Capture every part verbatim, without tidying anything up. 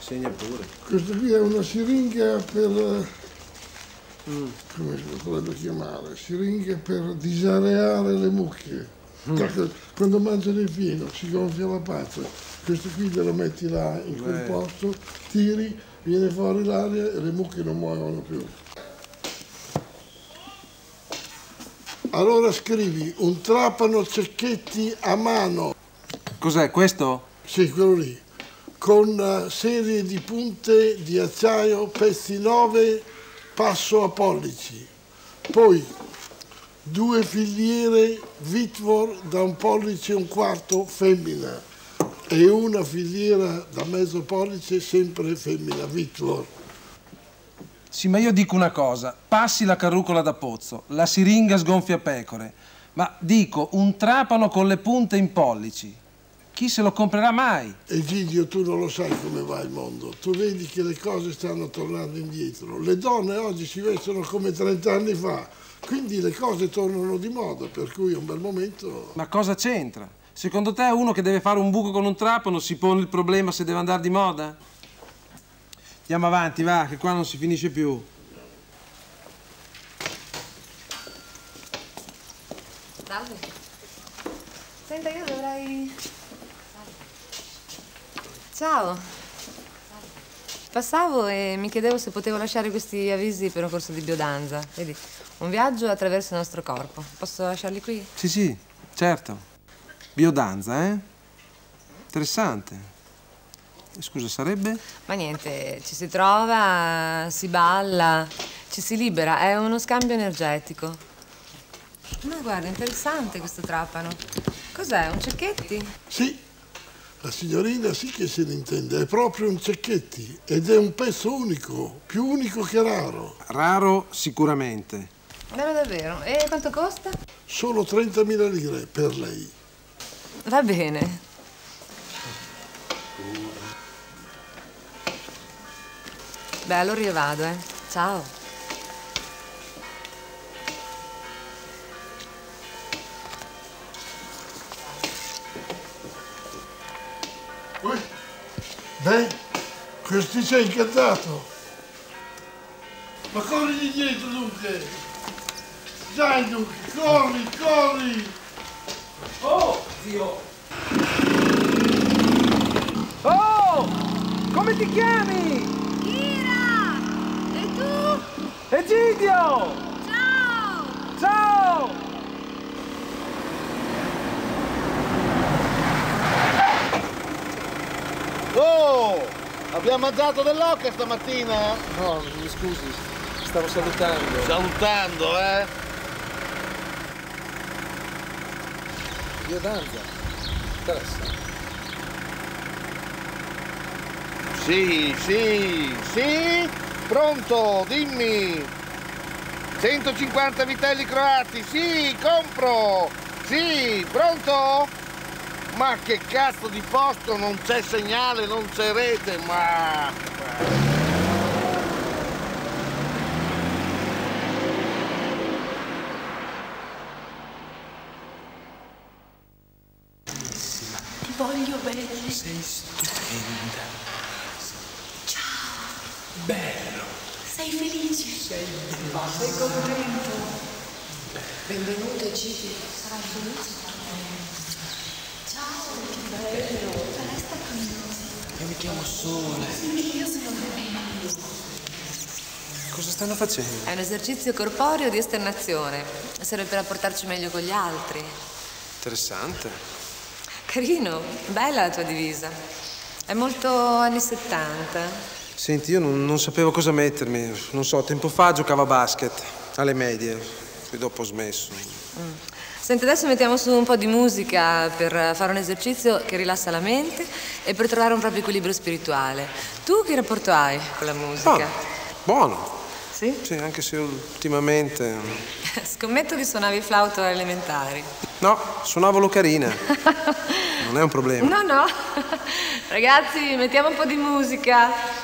Segna pure. Questa qui è una siringa per... Mm. come si potrebbe chiamare? Siringhe per disareare le mucche. Mm. Quando mangiano il fieno si gonfia la pazza. Questo qui te lo metti là in quel Beh. posto, tiri, viene fuori l'aria e le mucche non muoiono più. Allora scrivi un trapano Cecchetti a mano. Cos'è questo? Sì, quello lì. Con una serie di punte di acciaio, pezzi nove, passo a pollici. Poi due filiere Wittwort da un pollice e un quarto femmina e una filiera da mezzo pollice sempre femmina, Wittwort. Sì, ma io dico una cosa, passi la carrucola da pozzo, la siringa sgonfia pecore, ma dico un trapano con le punte in pollici. Chi se lo comprerà mai? Egidio, tu non lo sai come va il mondo. Tu vedi che le cose stanno tornando indietro. Le donne oggi si vestono come trent'anni fa, quindi le cose tornano di moda, per cui è un bel momento. Ma cosa c'entra? Secondo te uno che deve fare un buco con un trapano si pone il problema se deve andare di moda? Andiamo avanti, va, che qua non si finisce più. Salve. Senta, io dovrei... Ciao. Passavo e mi chiedevo se potevo lasciare questi avvisi per un corso di biodanza. Vedi, un viaggio attraverso il nostro corpo. Posso lasciarli qui? Sì, sì, certo. Biodanza, eh? Interessante. Scusa, sarebbe? Ma niente, ci si trova, si balla, ci si libera. È uno scambio energetico. Ma guarda, interessante questo trapano. Cos'è, un Cecchetti? Sì. La signorina sì che se ne intende, è proprio un Cecchetti ed è un pezzo unico, più unico che raro. Raro sicuramente. Vero davvero? E quanto costa? Solo trentamila lire per lei. Va bene. Beh, allora io vado, eh. Ciao. Beh, questo ci ha incantato. Ma corri dietro, dunque. Dai, dunque, corri, corri. Oh, zio. Oh, come ti chiami? Kira! E tu? Egidio! Ciao! Ciao! Oh! Abbiamo mangiato dell'oca stamattina? No, mi scusi, stavo salutando. Salutando, eh? Biodanza. Interessa. Sì, sì, sì. Pronto, dimmi. centocinquanta vitelli croati, sì, compro. Sì, pronto? Ma che cazzo di posto, non c'è segnale, non c'è rete, ma... Ti voglio bene. Sei stupenda. Ciao. Bello. Sei felice. Sei bello. Sei contento. Benvenuto Egidio. Sarai felice. Ciao, che bello. Resta con noi. Io mi chiamo Sole. Sì, io sono bene. Cosa stanno facendo? È un esercizio corporeo di esternazione. Serve per rapportarci meglio con gli altri. Interessante. Carino, bella la tua divisa. È molto anni settanta. Senti, io non, non sapevo cosa mettermi. Non so, tempo fa giocavo a basket, alle medie. Poi dopo ho smesso. Mm. Senti, adesso mettiamo su un po' di musica per fare un esercizio che rilassa la mente e per trovare un proprio equilibrio spirituale. Tu che rapporto hai con la musica? Ah, buono. Sì? Sì, anche se ultimamente... Scommetto che suonavi il flauto alle elementari. No, suonavo l'ocarina. Non è un problema. No, no. Ragazzi, mettiamo un po' di musica.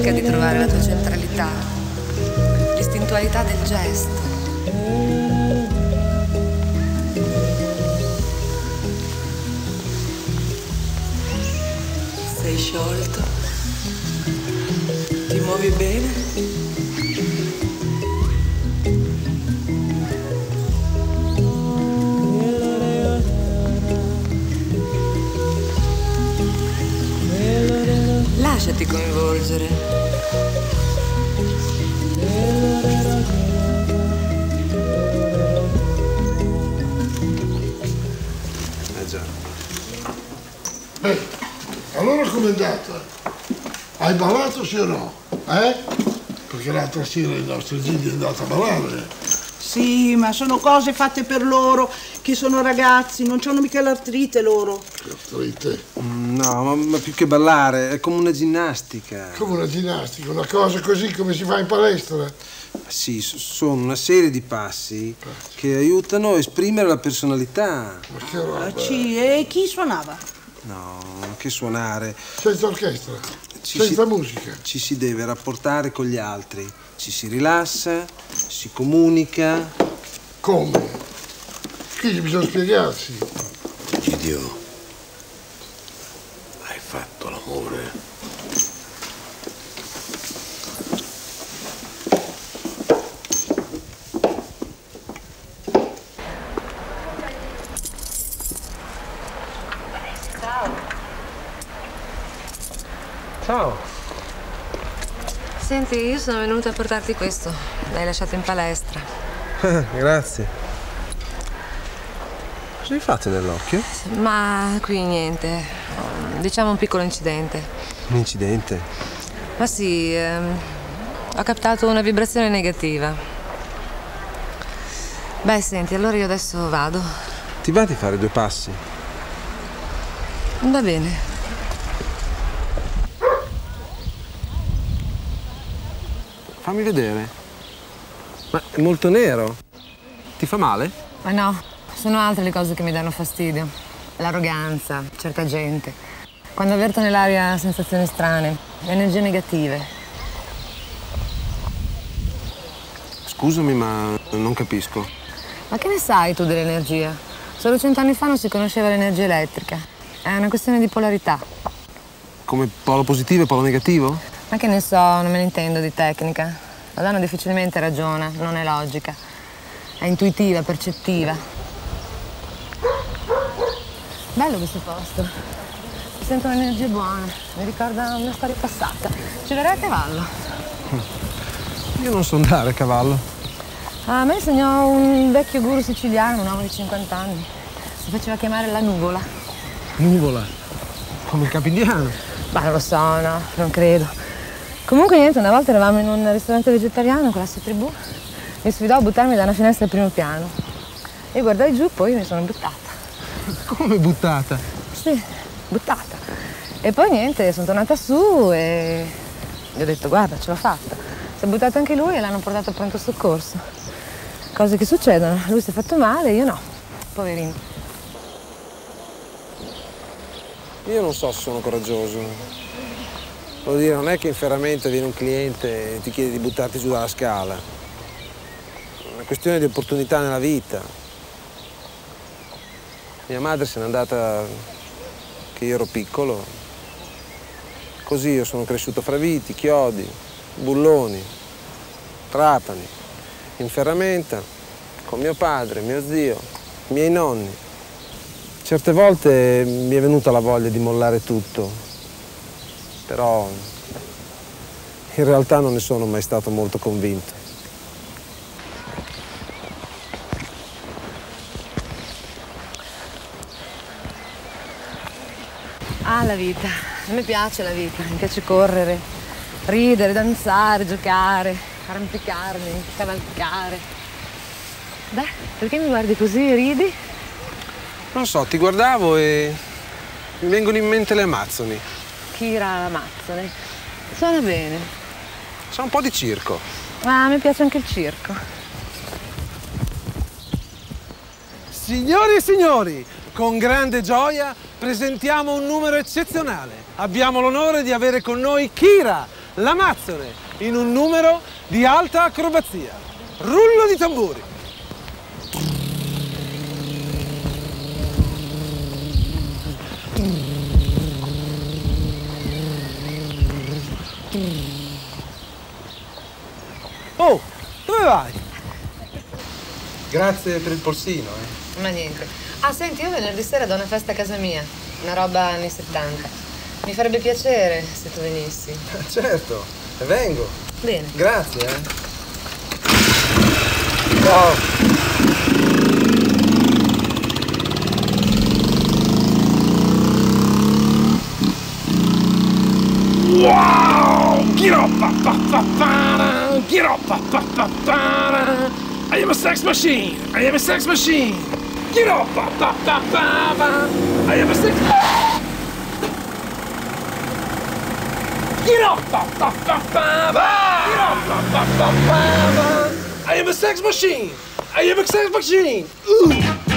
Cerca di trovare la tua centralità, l'istintualità del gesto. Sei sciolto? Ti muovi bene? Lasciati coinvolgere. Eh già. Eh, allora com'è andata? Hai ballato sì o no? Eh? Perché l'altra sera il nostro Gigi è andato a ballare. Sì, ma sono cose fatte per loro, che sono ragazzi, non c'hanno mica l'artrite loro. Che artrite? Mm, No, ma, ma più che ballare, è come una ginnastica. Come una ginnastica, una cosa così come si fa in palestra. Sì, so- sono una serie di passi che aiutano a esprimere la personalità. Ma che roba. Ah, sì, e chi suonava? No, che suonare. Senza orchestra, Ci senza si- musica. Ci si deve rapportare con gli altri, ci si rilassa, si comunica. Come? Qui bisogna spiegarsi. Gidio, hai fatto l'amore? Ciao. Senti, io sono venuta a portarti questo. L'hai lasciato in palestra. Grazie. Cosa vi fate nell'occhio? Ma qui niente. Diciamo un piccolo incidente. Un incidente. Ma sì, ehm, ho captato una vibrazione negativa. Beh, senti, allora io adesso vado. Ti va di fare due passi? Va bene. Fammi vedere. Ma è molto nero. Ti fa male? Ma no, sono altre le cose che mi danno fastidio. L'arroganza, certa gente. Quando avverto nell'aria sensazioni strane, le energie negative. Scusami, ma non capisco. Ma che ne sai tu dell'energia? Solo cent'anni fa non si conosceva l'energia elettrica. È una questione di polarità. Come polo positivo e polo negativo? Ma che ne so, non me ne intendo di tecnica. La donna difficilmente ragiona, non è logica. È intuitiva, percettiva. Bello questo posto. Sento un'energia buona, mi ricorda una storia passata. Ci verrai a cavallo? Io non so andare a cavallo. A me insegnò un vecchio guru siciliano, un uomo di cinquanta anni. Si faceva chiamare la nuvola. Nuvola. Come il Capigliano. Ma non lo so, no, non credo. Comunque niente, una volta eravamo in un ristorante vegetariano con la sua tribù. Mi sfidò a buttarmi da una finestra al primo piano. E guardai giù, poi mi sono buttata. Come buttata? Sì, buttata. E poi niente, sono tornata su e gli ho detto guarda, ce l'ho fatta. Si è buttato anche lui e l'hanno portato a pronto soccorso. Cose che succedono, lui si è fatto male, io no. Poverino. Io non so se sono coraggioso. Vuol dire, non è che in ferramenta viene un cliente e ti chiede di buttarti giù dalla scala. È una questione di opportunità nella vita. Mia madre se n'è andata che io ero piccolo. Così io sono cresciuto fra viti, chiodi, bulloni, trapani, in ferramenta, con mio padre, mio zio, i miei nonni. Certe volte mi è venuta la voglia di mollare tutto, però in realtà non ne sono mai stato molto convinto. Ah, la vita. A me piace la vita, mi piace correre, ridere, danzare, giocare, arrampicarmi, cavalcare. Beh, perché mi guardi così e ridi? Non so, ti guardavo e mi vengono in mente le Amazzoni. Kira l'Amazzone. Suona bene. Sa un po' di circo. Ah, mi piace anche il circo. Signori e signori, con grande gioia presentiamo un numero eccezionale. Abbiamo l'onore di avere con noi Kira, l'Amazzone in un numero di alta acrobazia. Rullo di tamburi. Oh, dove vai? Grazie per il polsino, eh. Ma niente. Ah, senti, io venerdì sera do una festa a casa mia. Una roba anni settanta. Mi farebbe piacere se tu venissi. Certo, vengo. Bene. Grazie, eh. Ciao. Wow! Get up, pa, pa, pa, pa, get up, pa, pa, pa, pa. I am a sex machine. I am a sex machine. Get up, pa, pa, pa, pa, pa. I am a sex. Get up, pa, pa, pa, pa, pa. Get up, pa, pa, pa, pa, pa. I am a sex machine. I am a sex machine. Ooh.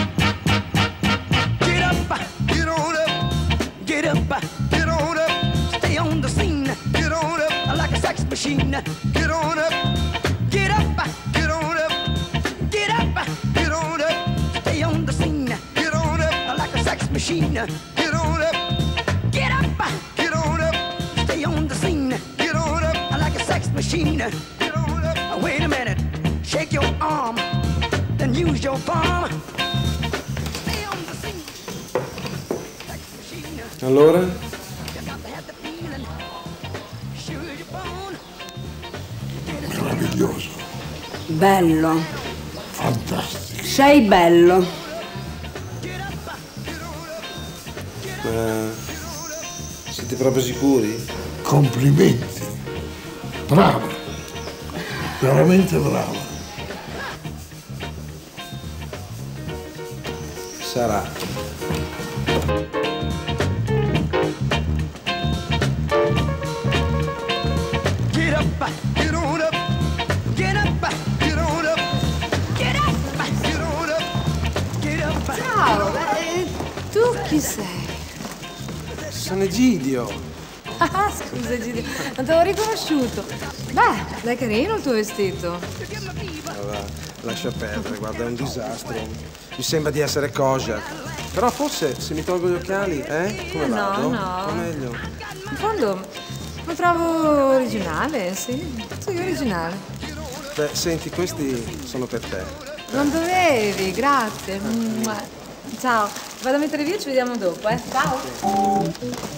Get up, get on up, get up, get on up. Stay on the scene. Get on up like a sex machine. Get on up, get up, get on up, get up, get on up. Stay on the scene. Get on up like a sex machine. Get on up, get up, get on up. Stay on the scene. Get on up like a sex machine. Get on up. Wait a minute, shake your arm, then use your palm. Stay on the scene. Sex machine. Allora? Meraviglioso. Bello. Fantastico. Sei bello. Ma siete proprio sicuri? Complimenti. Brava. Veramente brava. Sarà. Get up, get on up, get up, get on up, get up, get on up, get up. Ciao, eh, tu chi sei? Sono Egidio. Ah, scusa Gigi, non ti avevo riconosciuto. Beh, è carino il tuo vestito. Allora, lascia perdere, guarda, è un disastro. Mi sembra di essere kosher. Però forse se mi tolgo gli occhiali, eh? Come No, vado? no. Va meglio. In fondo lo trovo originale, sì. Sì, originale. Beh, senti, questi sono per te. Non dovevi, grazie. Mua. Ciao, vado a mettere via, ci vediamo dopo, eh. Ciao.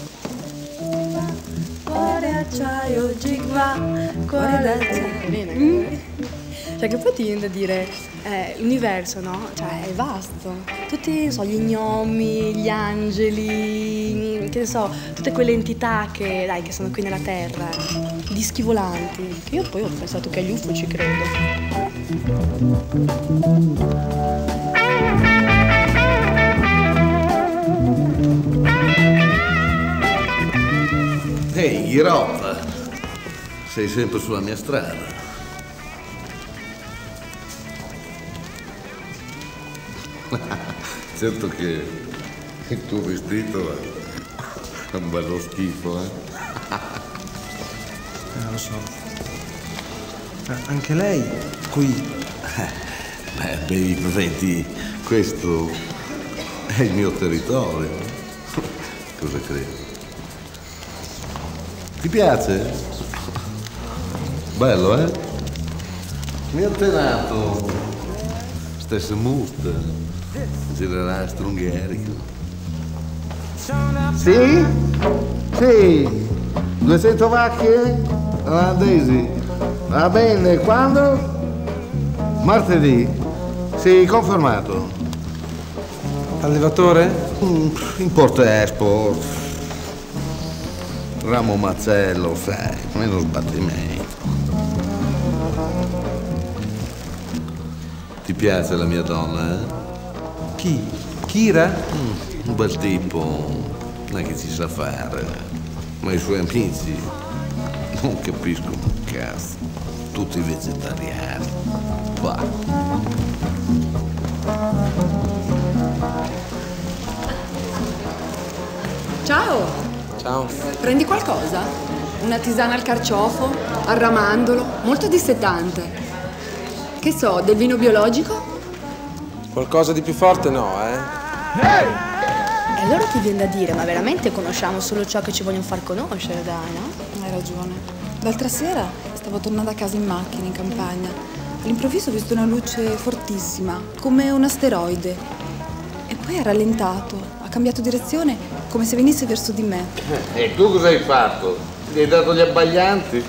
Cuore acciaio, gigva, cuore d'acciaio. Bene. Mm. Cioè che poi ti viene da dire, eh, l'universo, no? Cioè è vasto. Tutti, non so, gli gnomi, gli angeli, che ne so, tutte quelle entità che, dai, che sono qui nella Terra, i dischi volanti. Io poi ho pensato che agli U F O ci credo. Ehi, Ghirop, sei sempre sulla mia strada. Certo che il tuo vestito è un bello schifo, eh? Eh, lo so. Eh, anche lei qui. Beh, bevi presenti, questo è il mio territorio. Cosa credi? Ti piace? Bello, eh? Mi ha tenato stesse muste. Generale Strungherico. Sì? Sì. duecento vacche olandesi. Va bene, quando? Martedì. Sì, confermato. Allevatore? Mm, import-export. Ramo macello, sai, meno sbattimento. Ti piace la mia donna, eh? Chi? Kira? Mm, un bel tipo, non è che ci sa fare, ma i suoi amici non capiscono un cazzo, tutti vegetariani. Va. Ciao! Ciao. Prendi qualcosa? una tisana al carciofo, al ramandolo, molto dissetante. Che so, del vino biologico? Qualcosa di più forte no, eh? E allora ti viene da dire, ma veramente conosciamo solo ciò che ci vogliono far conoscere, dai, no? Hai ragione. L'altra sera stavo tornando a casa in macchina, in campagna. All'improvviso ho visto una luce fortissima, come un asteroide. E poi ha rallentato, ha cambiato direzione, come se venisse verso di me. E tu cosa hai fatto? Gli hai dato gli abbaglianti?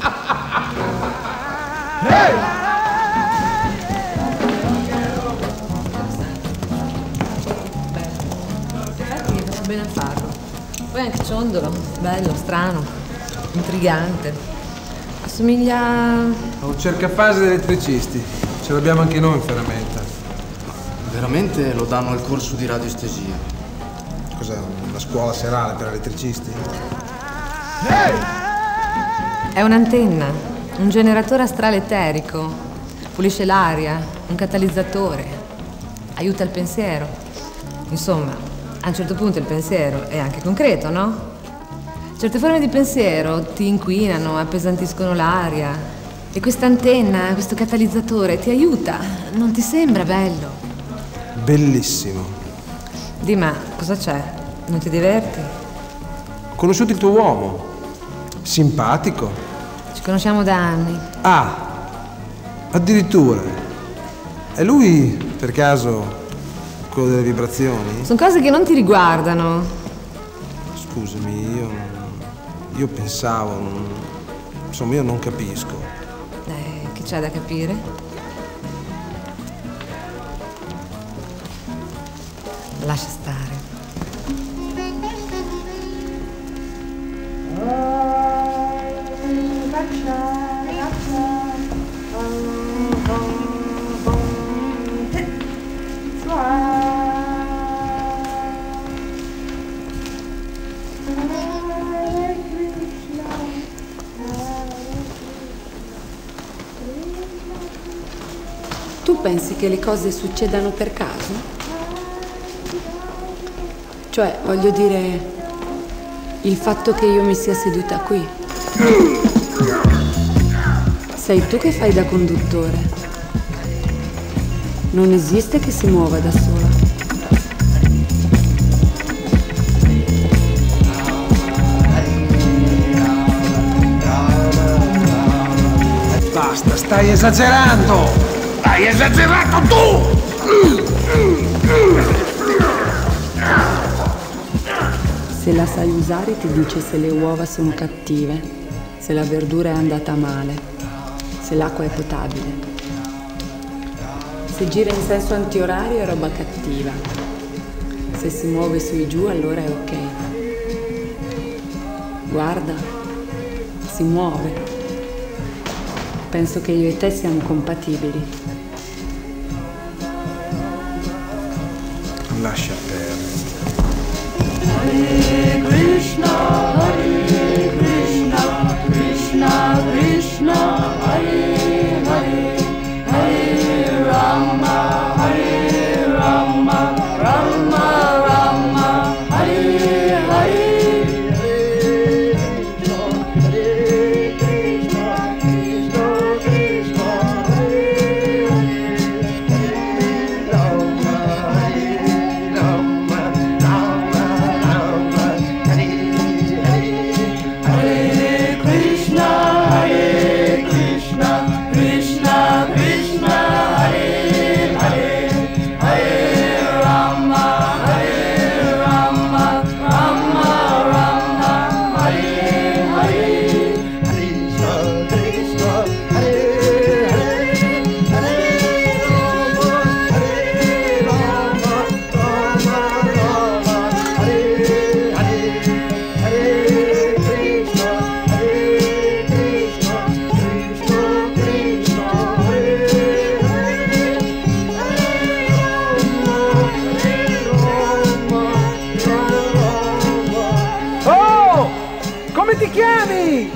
Infatti mi faccio bene a farlo. Poi anche ciondolo, bello, strano, intrigante. Assomiglia... A un cercafase di elettricisti. Ce l'abbiamo anche noi in ferramenta. Veramente lo danno al corso di radioestesia. Cos'è? Una scuola serale per elettricisti? È un'antenna, un generatore astrale eterico. Pulisce l'aria, un catalizzatore. Aiuta il pensiero. Insomma, a un certo punto il pensiero è anche concreto, no? Certe forme di pensiero ti inquinano, appesantiscono l'aria. E questa antenna, questo catalizzatore ti aiuta. Non ti sembra bello? Bellissimo. Di ma, cosa c'è? Non ti diverti? Ho conosciuto il tuo uomo. Simpatico. Ci conosciamo da anni. Ah, addirittura. È lui, per caso, quello delle vibrazioni? Sono cose che non ti riguardano. Scusami, io... Io pensavo... Insomma, io non capisco. Eh, che c'è da capire? Lascia stare. Tu pensi che le cose succedano per caso? Cioè, voglio dire, il fatto che io mi sia seduta qui. Sei tu che fai da conduttore. Non esiste che si muova da sola. Basta, stai esagerando! Hai esagerato tu! Se la sai usare ti dice se le uova sono cattive, se la verdura è andata male, se l'acqua è potabile. Se gira in senso antiorario è roba cattiva, se si muove su e giù allora è ok. Guarda, si muove. Penso che io e te siamo compatibili. Lascia perdere. Hare Krishna, Hare Krishna, Krishna Krishna, Hare Hare, Hare Rama, Hare Rama, Rama Rama, Hare Hare.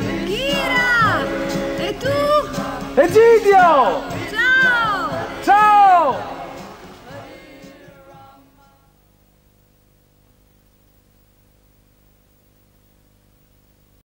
Egidio! Ciao! Ciao!